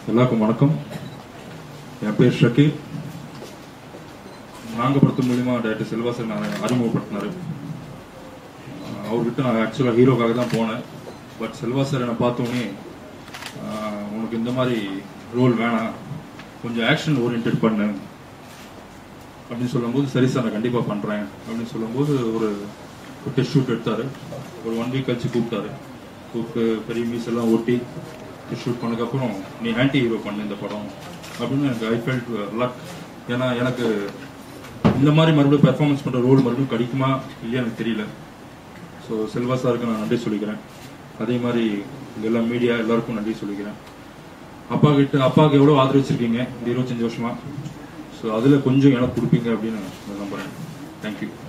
எல்லாருக்கும் வணக்கம். என் பேர் ஷக்கீல். நாங்க படத்து மூலியமா டைரக்டர் செல்வாஸ் நான் அறிமுகப்படுத்தினாரு. அவர்கிட்ட நான் ஆக்சுவலாக ஹீரோக்காக தான் போனேன். பட் செல்வாஸ் சார் என்னை பார்த்தோன்னே உனக்கு இந்த மாதிரி ரோல் வேணாம், கொஞ்சம் ஆக்ஷன் ஓரியன்ட் பண்ணு அப்படின்னு சொல்லும்போது, சரி சார் நான் கண்டிப்பாக பண்ணுறேன் அப்படின்னு சொல்லும்போது ஒரு டெஸ்ட் ஷூட் எடுத்தார். ஒரு 1 வீக் கழிச்சு கூப்பிட்டு பெரிய மீஸ் எல்லாம் ஓட்டி ஷூட் பண்ணதுக்கப்புறம் நீ ஆன்டி ஹீரோ பண்ணு இந்த படம் அப்படின்னு எனக்கு ஐ ஃபெல்ட் லக். ஏன்னா எனக்கு இந்த மாதிரி மறுபடியும் பெர்ஃபார்மன்ஸ் பண்ணுற ரோல் மறுபடியும் கிடைக்குமா இல்லையா எனக்கு தெரியல. ஸோ செல்வா சாருக்கு நான் நன்றி சொல்லிக்கிறேன். அதே மாதிரி எல்லா மீடியா எல்லாருக்கும் நன்றி சொல்லிக்கிறேன். அப்பாவுக்கு எவ்வளோ ஆதரவிச்சிருக்கீங்க இந்த 25 வருஷமா. ஸோ அதில் கொஞ்சம் எனக்கு கொடுப்பீங்க அப்படின்னு நான் நம்புகிறேன். தேங்க்யூ.